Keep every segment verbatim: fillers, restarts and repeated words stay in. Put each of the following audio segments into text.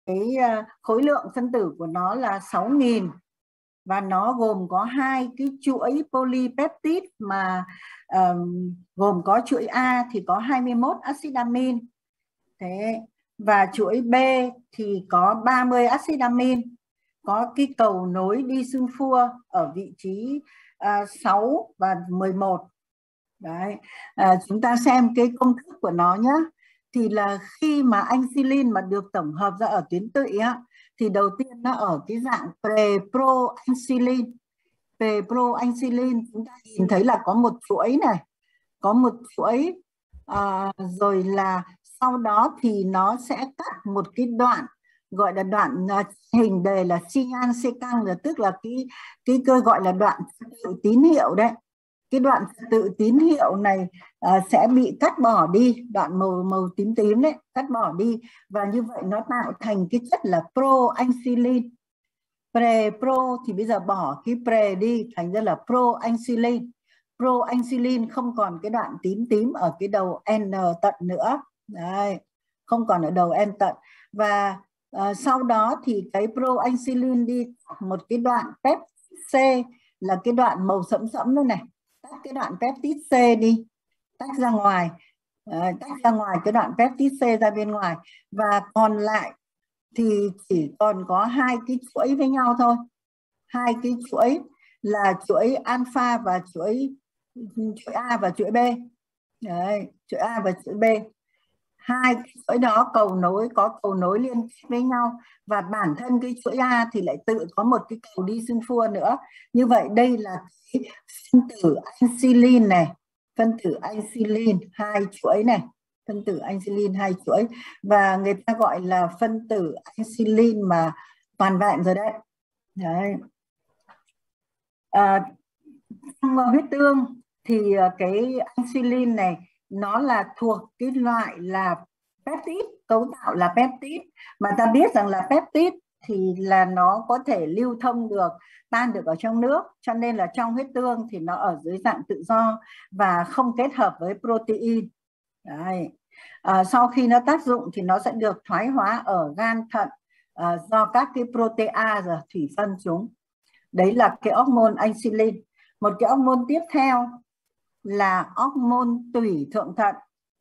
cái khối lượng phân tử của nó là sáu nghìn và nó gồm có hai cái chuỗi polypeptide mà um, gồm có chuỗi A thì có hai mươi mốt axit amin. Thế và chuỗi B thì có ba mươi axit amin. Có cái cầu nối disulfur ở vị trí uh, sáu và mười một. Đấy, à, chúng ta xem cái công thức của nó nhé. Thì là khi mà ansilin mà được tổng hợp ra ở tuyến tụy á, thì đầu tiên nó ở cái dạng pre-pro-ansilin. Pre-pro-ansilin chúng ta nhìn thấy là có một chuỗi này, có một chuỗi, à, rồi là sau đó thì nó sẽ cắt một cái đoạn gọi là đoạn uh, hình đề là signal secant, là tức là cái cái cơ gọi là đoạn tự tín hiệu đấy. Cái đoạn tự tín hiệu này uh, sẽ bị cắt bỏ đi, đoạn màu màu tím tím đấy, cắt bỏ đi, và như vậy nó tạo thành cái chất là proansilin. Pre-pro thì bây giờ bỏ cái pre đi, thành ra là proansilin. Proansilin không còn cái đoạn tím tím ở cái đầu N tận nữa. Đấy, không còn ở đầu N tận. Và uh, sau đó thì cái proansilin đi một cái đoạn peptide C, là cái đoạn màu sẫm sẫm đây này. Tách cái đoạn peptide C đi, tách ra ngoài, uh, tách ra ngoài cái đoạn peptide C ra bên ngoài, và còn lại thì chỉ còn có hai cái chuỗi với nhau thôi. Hai cái chuỗi là chuỗi alpha và chuỗi chuỗi A và chuỗi B. Đấy, chuỗi A và chuỗi B. Hai cái chuỗi đó cầu nối, có cầu nối liên kết với nhau, và bản thân cái chuỗi A thì lại tự có một cái cầu disulfur nữa. Như vậy đây là cái phân tử ansilin này, phân tử ansilin hai chuỗi này, phân tử ansilin hai chuỗi, và người ta gọi là phân tử ansilin mà toàn vẹn rồi đấy. Đấy. À, trong huyết tương thì cái ansilin này nó là thuộc cái loại là peptide, cấu tạo là peptide, mà ta biết rằng là peptide thì là nó có thể lưu thông được, tan được ở trong nước, cho nên là trong huyết tương thì nó ở dưới dạng tự do và không kết hợp với protein. Đấy. À, sau khi nó tác dụng thì nó sẽ được thoái hóa ở gan thận à, do các cái protease thủy phân chúng. Đấy là cái hormone ansilin. Một cái hormone tiếp theo là hormone tủy thượng thận.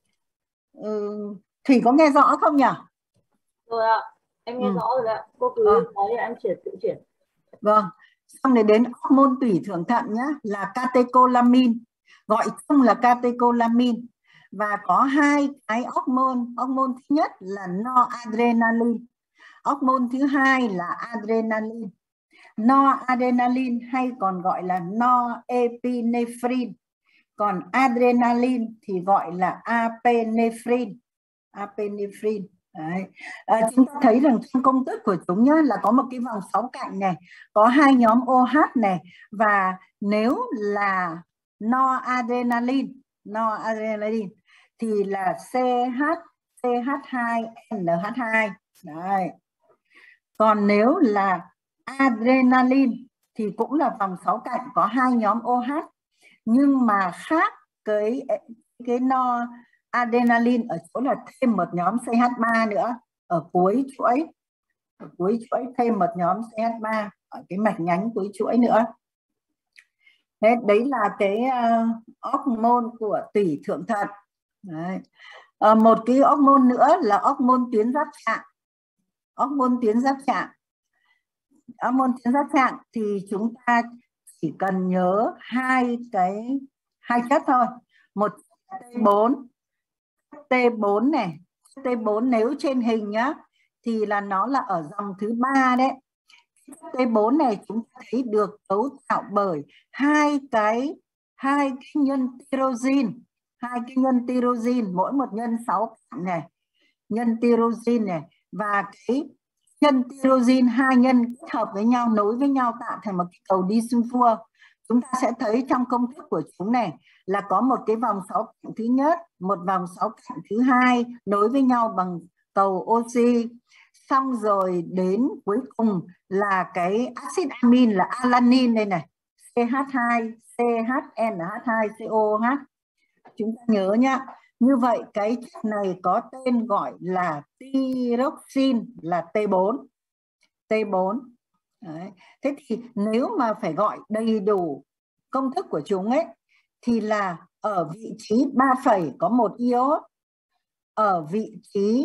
Ừ, Thủy có nghe rõ không nhỉ? Rồi ạ, em nghe ừ. rõ rồi ạ. Cô cứ à. nói em chuyển tự chuyển. Vâng, xong rồi đến hormone tủy thượng thận nhá, là catecholamine, gọi chung là catecholamine. Và có hai cái hormone, hormone thứ nhất là noradrenaline, hormone thứ hai là adrenaline. Noradrenaline hay còn gọi là norepinephrine, còn adrenaline thì gọi là apinephrine. Apinephrine. Đấy. À, chúng ta thấy rằng trong công thức của chúng nhá, là có một cái vòng sáu cạnh này, có hai nhóm OH này, và nếu là noradrenaline, noradrenaline thì là CH, CH hai N H hai. Đấy. Còn nếu là adrenaline thì cũng là vòng sáu cạnh, có hai nhóm OH, nhưng mà khác cái cái no adrenaline ở chỗ là thêm một nhóm C H ba nữa ở cuối chuỗi, ở cuối chuỗi thêm một nhóm C H ba ở cái mạch nhánh cuối chuỗi nữa. Thế đấy là cái uh, hormone của tủy thượng thận. Đấy. Uh, một cái hormone nữa là hormone tuyến giáp trạng. Hormone tuyến giáp trạng. Hormone tuyến giáp trạng thì chúng ta chỉ cần nhớ hai cái hai chất thôi. Một T bốn, T bốn này, T bốn nếu trên hình nhá thì là nó là ở dòng thứ ba đấy. T bốn này chúng ta thấy được cấu tạo bởi hai cái hai cái nhân tyrosine, hai cái nhân tyrosine, mỗi một nhân sáu cạnh này, nhân tyrosine này, và cái nhân tyrosine hai nhân kết hợp với nhau, nối với nhau tạo thành một cái cầu disulfur. Chúng ta sẽ thấy trong công thức của chúng này là có một cái vòng sáu cạnh thứ nhất, một vòng sáu cạnh thứ hai nối với nhau bằng cầu oxy. Xong rồi đến cuối cùng là cái axit amin là alanine đây này, C H hai, C H N H hai, C O H. Chúng ta nhớ nhá, Như vậy cái chất này có tên gọi là thyroxin, là T bốn. T bốn. Đấy. Thế thì nếu mà phải gọi đầy đủ công thức của chúng ấy thì là ở vị trí ba phẩy có một iốt, ở vị trí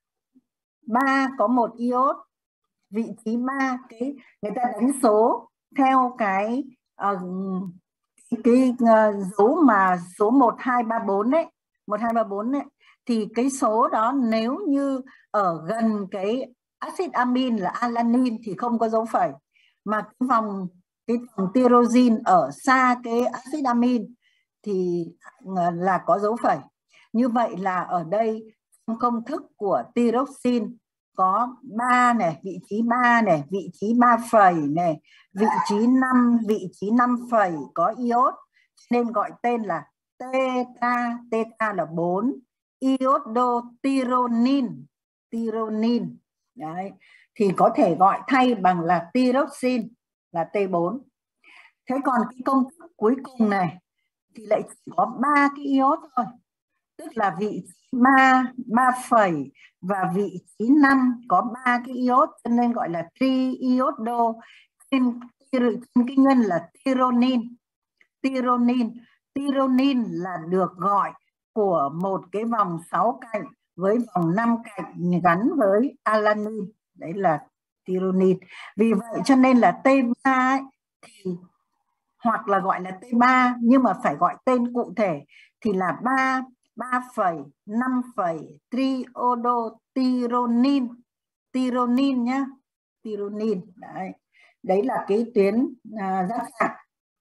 ba có một iốt, vị trí ba cái người ta đánh số theo cái uh, cái uh, dấu mà số một hai ba bốn đấy, một hai ba bốn đấy, thì cái số đó nếu như ở gần cái axit amin là alanine thì không có dấu phẩy, mà cái vòng cái vòng tyrosine ở xa cái axit amin thì là có dấu phẩy. Như vậy là ở đây trong công thức của thyroxin có ba này, vị trí ba này, vị trí ba phẩy này, vị trí năm, vị trí năm phẩy có iốt, nên gọi tên là teta, teta là bốn, iodothyronine, tyronine. Đấy, thì có thể gọi thay bằng là thyroxin là T bốn. Thế còn cái công thức cuối cùng này thì lại chỉ có ba cái iốt thôi, tức là vị trí ba, ba phẩy và vị trí năm có ba cái iốt, cho nên gọi là tri-iodo. Trên cái nhân là tyronin. Tyronin. Tyronin là được gọi của một cái vòng sáu cạnh với vòng năm cạnh gắn với alanine. Đấy là tyronin. Vì vậy cho nên là T ba ấy, thì hoặc là gọi là T ba nhưng mà phải gọi tên cụ thể thì là ba, ba phẩy, năm phẩy triiodotyronin. Tyronin nhá. Tyronin. Đấy. Đấy là cái tuyến à, giác xạ.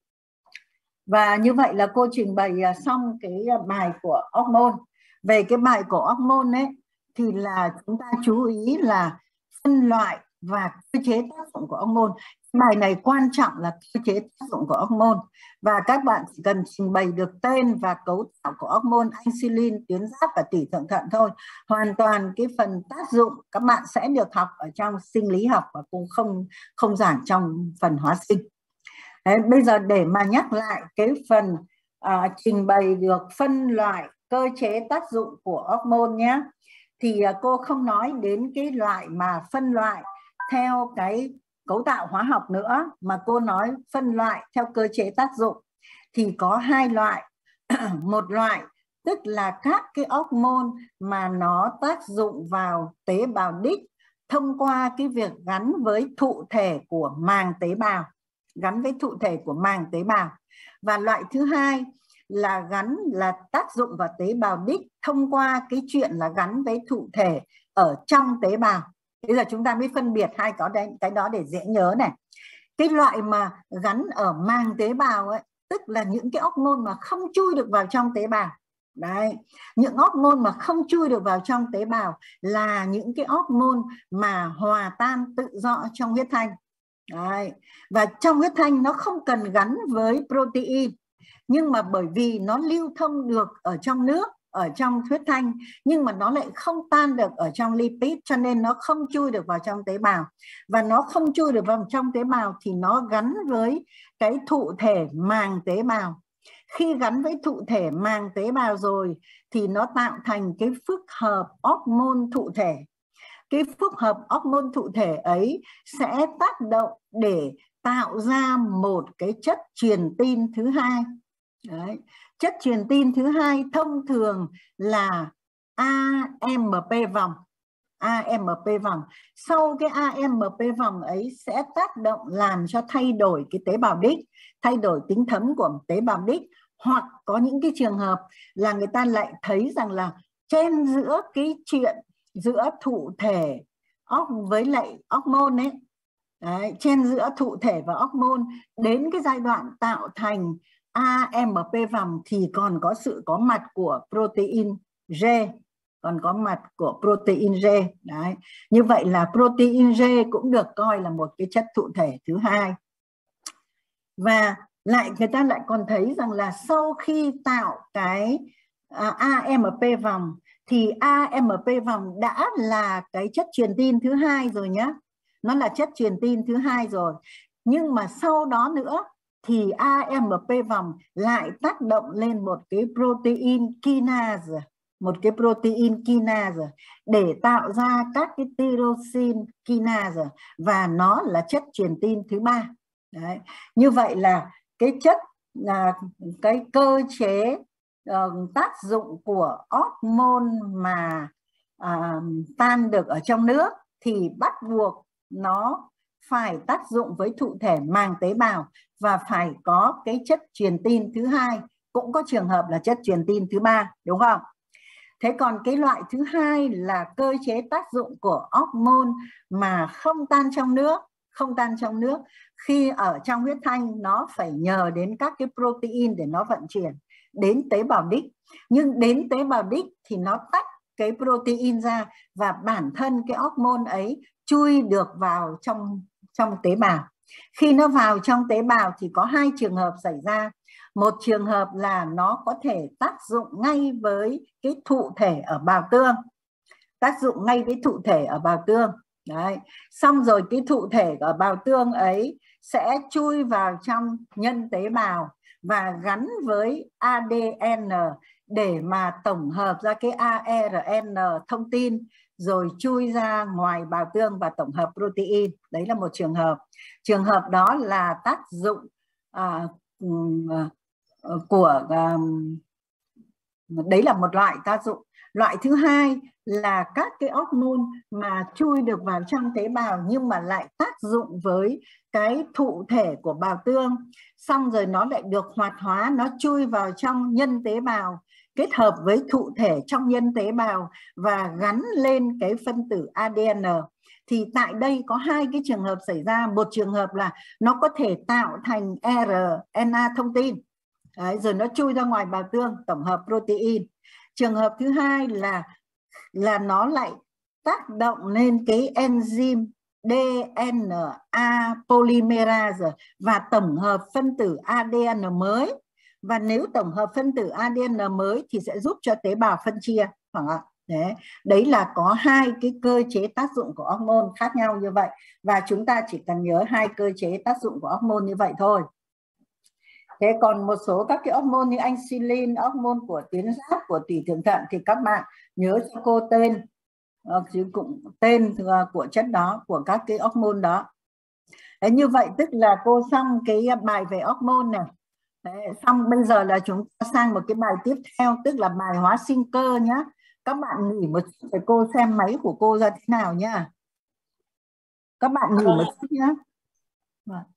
Và như vậy là cô trình bày xong cái bài của hormone. Về cái bài của hormone ấy thì là chúng ta chú ý là phân loại và cơ chế tác dụng của hormone. Bài này quan trọng là cơ chế tác dụng của hormone, và các bạn chỉ cần trình bày được tên và cấu tạo của hormone insulin, tuyến giáp và tủy thượng thận thôi. Hoàn toàn cái phần tác dụng các bạn sẽ được học ở trong sinh lý học và cũng không không giảng trong phần hóa sinh. Đấy, bây giờ để mà nhắc lại cái phần à, trình bày được phân loại cơ chế tác dụng của hormone nhé, thì à, cô không nói đến cái loại mà phân loại theo cái cấu tạo hóa học nữa, mà cô nói phân loại theo cơ chế tác dụng. Thì có hai loại. Một loại tức là các cái hormone mà nó tác dụng vào tế bào đích thông qua cái việc gắn với thụ thể của màng tế bào, gắn với thụ thể của màng tế bào. Và loại thứ hai là gắn là tác dụng vào tế bào đích thông qua cái chuyện là gắn với thụ thể ở trong tế bào. Bây giờ chúng ta mới phân biệt hai cái đó để dễ nhớ này. Cái loại mà gắn ở màng tế bào ấy, tức là những cái hormone mà không chui được vào trong tế bào. Đấy, những hormone mà không chui được vào trong tế bào là những cái hormone mà hòa tan tự do trong huyết thanh. Đấy. Và trong huyết thanh nó không cần gắn với protein, nhưng mà bởi vì nó lưu thông được ở trong nước, ở trong huyết thanh, nhưng mà nó lại không tan được ở trong lipid, cho nên nó không chui được vào trong tế bào. Và nó không chui được vào trong tế bào thì nó gắn với cái thụ thể màng tế bào. Khi gắn với thụ thể màng tế bào rồi thì nó tạo thành cái phức hợp hormone thụ thể. Cái phức hợp hormone thụ thể ấy sẽ tác động để tạo ra một cái chất truyền tin thứ hai. Đấy. Chất truyền tin thứ hai thông thường là a em pê vòng. a em pê vòng. Sau cái a em pê vòng ấy sẽ tác động làm cho thay đổi cái tế bào đích, thay đổi tính thấm của tế bào đích. Hoặc có những cái trường hợp là người ta lại thấy rằng là trên giữa cái chuyện giữa thụ thể với lại hormone ấy, đấy, trên giữa thụ thể và hormone đến cái giai đoạn tạo thành a em pê vòng thì còn có sự có mặt của protein G, còn có mặt của protein G. Đấy. Như vậy là protein G cũng được coi là một cái chất thụ thể thứ hai. Và lại người ta lại còn thấy rằng là sau khi tạo cái a em pê vòng thì a em pê vòng đã là cái chất truyền tin thứ hai rồi nhé. Nó là chất truyền tin thứ hai rồi. Nhưng mà sau đó nữa thì a em pê vòng lại tác động lên một cái protein kinase. một cái protein kinase để tạo ra các cái tyrosine kinase, và nó là chất truyền tin thứ ba. Đấy. Như vậy là cái chất là cái cơ chế uh, tác dụng của hormone mà uh, tan được ở trong nước thì bắt buộc nó phải tác dụng với thụ thể màng tế bào và phải có cái chất truyền tin thứ hai, cũng có trường hợp là chất truyền tin thứ ba, đúng không? Thế còn cái loại thứ hai là cơ chế tác dụng của hormone mà không tan trong nước, không tan trong nước. Khi ở trong huyết thanh nó phải nhờ đến các cái protein để nó vận chuyển đến tế bào đích. Nhưng đến tế bào đích thì nó tách cái protein ra và bản thân cái hormone ấy chui được vào trong trong tế bào. Khi nó vào trong tế bào thì có hai trường hợp xảy ra. Một trường hợp là nó có thể tác dụng ngay với cái thụ thể ở bào tương, tác dụng ngay với thụ thể ở bào tương. Đấy. Xong rồi cái thụ thể ở bào tương ấy sẽ chui vào trong nhân tế bào và gắn với a đê en để mà tổng hợp ra cái a rờ en thông tin, rồi chui ra ngoài bào tương và tổng hợp protein. Đấy là một trường hợp. Trường hợp đó là tác dụng à, của um, đấy là một loại tác dụng. Loại thứ hai là các cái hormone mà chui được vào trong tế bào nhưng mà lại tác dụng với cái thụ thể của bào tương, xong rồi nó lại được hoạt hóa, nó chui vào trong nhân tế bào, kết hợp với thụ thể trong nhân tế bào và gắn lên cái phân tử a đê en. Thì tại đây có hai cái trường hợp xảy ra. Một trường hợp là nó có thể tạo thành rờ en a thông tin. Đấy, rồi nó chui ra ngoài bào tương tổng hợp protein. Trường hợp thứ hai là là nó lại tác động lên cái enzyme đê en a polymerase và tổng hợp phân tử a đê en mới. Và nếu tổng hợp phân tử a đê en mới thì sẽ giúp cho tế bào phân chia. Đấy, đấy là có hai cái cơ chế tác dụng của hormone khác nhau như vậy. Và chúng ta chỉ cần nhớ hai cơ chế tác dụng của hormone như vậy thôi. Thế còn một số các cái hormone như insulin, hormone của tuyến giáp, của tủy thượng thận thì các bạn nhớ cho cô tên, chứ cũng tên của chất đó, của các cái hormone đó. Thế như vậy tức là cô xong cái bài về hormone này. Đấy, xong bây giờ là chúng ta sang một cái bài tiếp theo, tức là bài hóa sinh cơ nhá. Các bạn nghỉ một chút để cô xem máy của cô ra thế nào nhá. Các bạn nghỉ một chút nhá.